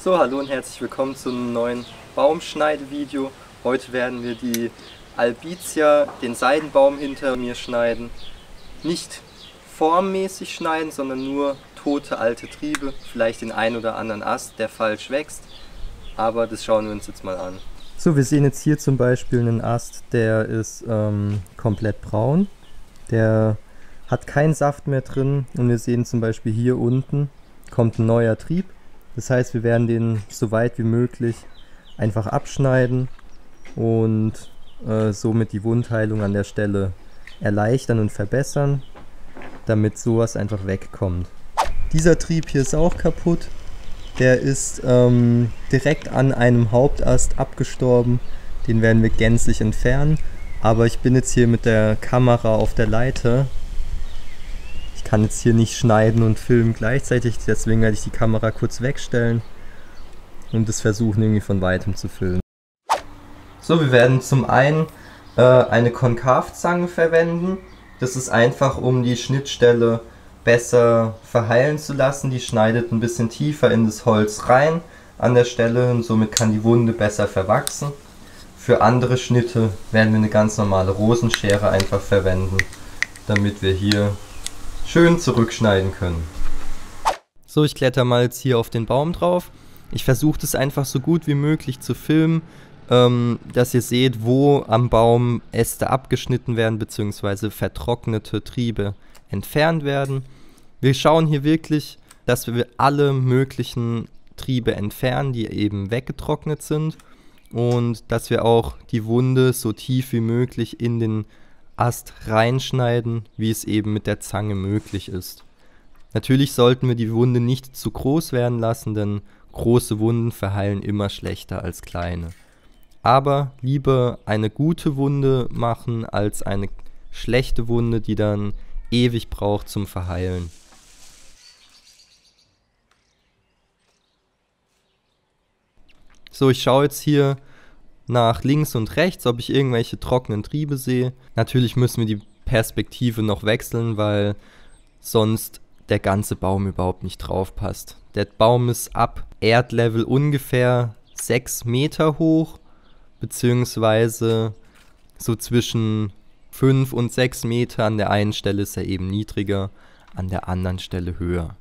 So, hallo und herzlich willkommen zu einem neuen Baumschneidevideo. Heute werden wir die Albizia, den Seidenbaum hinter mir schneiden. Nicht formmäßig schneiden, sondern nur tote alte Triebe, vielleicht den einen oder anderen Ast, der falsch wächst. Aber das schauen wir uns jetzt mal an. So, wir sehen jetzt hier zum Beispiel einen Ast, der ist komplett braun. Der hat keinen Saft mehr drin und wir sehen zum Beispiel hier unten kommt ein neuer Trieb. Das heißt, wir werden den so weit wie möglich einfach abschneiden und somit die Wundheilung an der Stelle erleichtern und verbessern, damit sowas einfach wegkommt. Dieser Trieb hier ist auch kaputt. Der ist direkt an einem Hauptast abgestorben. Den werden wir gänzlich entfernen. Aber ich bin jetzt hier mit der Kamera auf der Leiter. Ich kann jetzt hier nicht schneiden und filmen gleichzeitig, deswegen werde ich die Kamera kurz wegstellen und das versuchen irgendwie von weitem zu filmen. So, wir werden zum einen eine Konkavzange verwenden. Das ist einfach, um die Schnittstelle besser verheilen zu lassen. Die schneidet ein bisschen tiefer in das Holz rein an der Stelle und somit kann die Wunde besser verwachsen. Für andere Schnitte werden wir eine ganz normale Rosenschere einfach verwenden, damit wir hier schön zurückschneiden können. So, ich kletter mal jetzt hier auf den Baum drauf. Ich versuche das einfach so gut wie möglich zu filmen, dass ihr seht, wo am Baum Äste abgeschnitten werden bzw. vertrocknete Triebe entfernt werden. Wir schauen hier wirklich, dass wir alle möglichen Triebe entfernen, die eben weggetrocknet sind und dass wir auch die Wunde so tief wie möglich in den Ast reinschneiden, wie es eben mit der Zange möglich ist. Natürlich sollten wir die Wunde nicht zu groß werden lassen, denn große Wunden verheilen immer schlechter als kleine. Aber lieber eine gute Wunde machen als eine schlechte Wunde, die dann ewig braucht zum Verheilen. So, ich schaue jetzt hier nach links und rechts, ob ich irgendwelche trockenen Triebe sehe. Natürlich müssen wir die Perspektive noch wechseln, weil sonst der ganze Baum überhaupt nicht drauf passt. Der Baum ist ab Erdlevel ungefähr 6 Meter hoch, beziehungsweise so zwischen 5 und 6 Meter. An der einen Stelle ist er eben niedriger, an der anderen Stelle höher.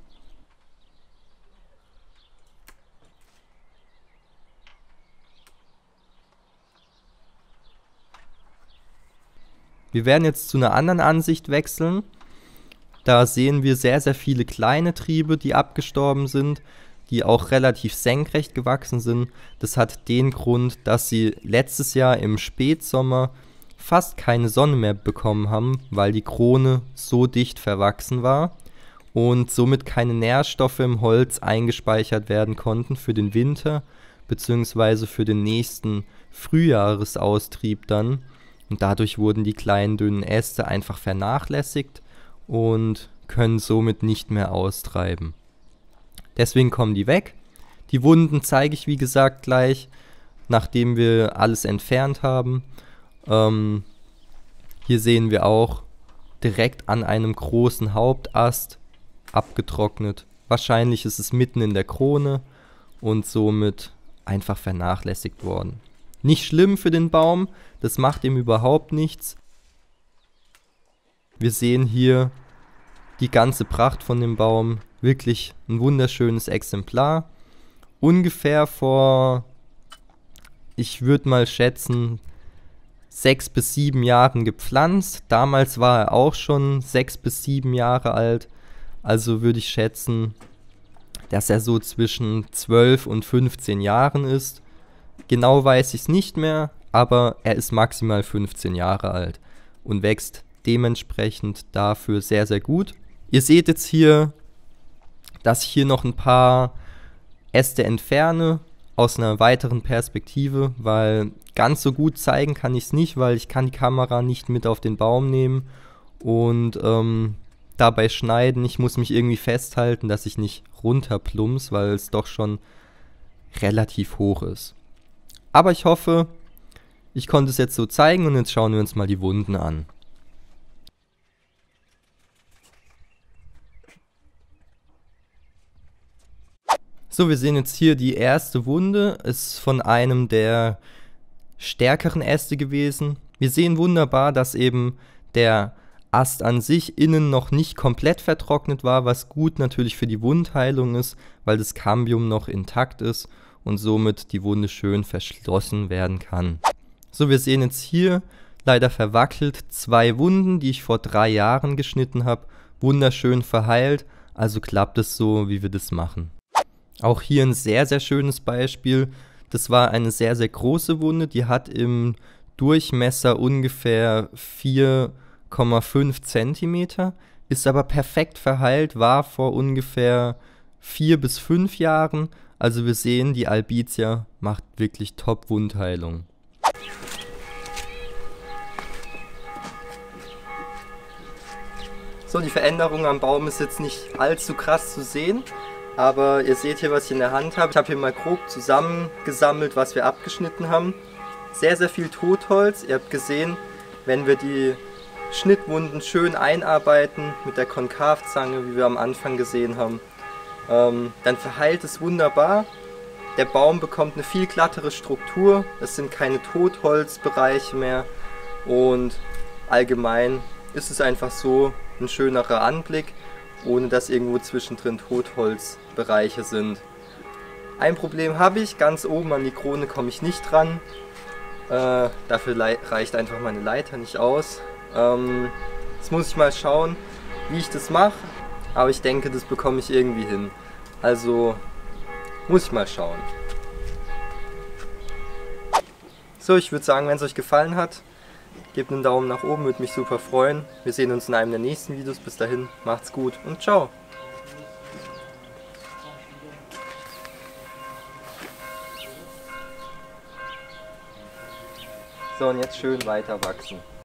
Wir werden jetzt zu einer anderen Ansicht wechseln. Da sehen wir sehr, sehr viele kleine Triebe, die abgestorben sind, die auch relativ senkrecht gewachsen sind. Das hat den Grund, dass sie letztes Jahr im Spätsommer fast keine Sonne mehr bekommen haben, weil die Krone so dicht verwachsen war und somit keine Nährstoffe im Holz eingespeichert werden konnten für den Winter bzw. für den nächsten Frühjahresaustrieb dann. Und dadurch wurden die kleinen, dünnen Äste einfach vernachlässigt und können somit nicht mehr austreiben. Deswegen kommen die weg. Die Wunden zeige ich wie gesagt gleich, nachdem wir alles entfernt haben. Hier sehen wir auch direkt an einem großen Hauptast abgetrocknet. Wahrscheinlich ist es mitten in der Krone und somit einfach vernachlässigt worden. Nicht schlimm für den Baum, das macht ihm überhaupt nichts. Wir sehen hier die ganze Pracht von dem Baum, wirklich ein wunderschönes Exemplar. Ungefähr vor, ich würde mal schätzen, 6 bis 7 Jahren gepflanzt. Damals war er auch schon 6 bis 7 Jahre alt, also würde ich schätzen, dass er so zwischen 12 und 15 Jahren ist. Genau weiß ich es nicht mehr, aber er ist maximal 15 Jahre alt und wächst dementsprechend dafür sehr, sehr gut. Ihr seht jetzt hier, dass ich hier noch ein paar Äste entferne aus einer weiteren Perspektive, weil ganz so gut zeigen kann ich es nicht, weil ich kann die Kamera nicht mit auf den Baum nehmen und dabei schneiden. Ich muss mich irgendwie festhalten, dass ich nicht runterplumps, weil es doch schon relativ hoch ist. Aber ich hoffe, ich konnte es jetzt so zeigen und jetzt schauen wir uns mal die Wunden an. So, wir sehen jetzt hier die erste Wunde, ist von einem der stärkeren Äste gewesen. Wir sehen wunderbar, dass eben der Ast an sich innen noch nicht komplett vertrocknet war, was gut natürlich für die Wundheilung ist, weil das Cambium noch intakt ist und somit die Wunde schön verschlossen werden kann. So, wir sehen jetzt hier leider verwackelt 2 Wunden, die ich vor 3 Jahren geschnitten habe, wunderschön verheilt, also klappt es so, wie wir das machen. Auch hier ein sehr, sehr schönes Beispiel. Das war eine sehr, sehr große Wunde. Die hat im Durchmesser ungefähr 4,5 cm, ist aber perfekt verheilt, war vor ungefähr 4 bis 5 Jahren. Also wir sehen, die Albizia macht wirklich Top-Wundheilung. So, die Veränderung am Baum ist jetzt nicht allzu krass zu sehen. Aber ihr seht hier, was ich in der Hand habe. Ich habe hier mal grob zusammengesammelt, was wir abgeschnitten haben. Sehr, sehr viel Totholz. Ihr habt gesehen, wenn wir die Schnittwunden schön einarbeiten mit der Konkavzange, wie wir am Anfang gesehen haben, dann verheilt es wunderbar. Der Baum bekommt eine viel glattere Struktur. Es sind keine Totholzbereiche mehr. Und allgemein ist es einfach so ein schönerer Anblick, ohne dass irgendwo zwischendrin Totholzbereiche sind. Ein Problem habe ich, ganz oben an die Krone komme ich nicht dran. Dafür reicht einfach meine Leiter nicht aus. Jetzt muss ich mal schauen, wie ich das mache, aber ich denke, das bekomme ich irgendwie hin. Also muss ich mal schauen. So, ich würde sagen, wenn es euch gefallen hat, gebt einen Daumen nach oben, würde mich super freuen. Wir sehen uns in einem der nächsten Videos. Bis dahin, macht's gut und ciao. So, und jetzt schön weiter wachsen.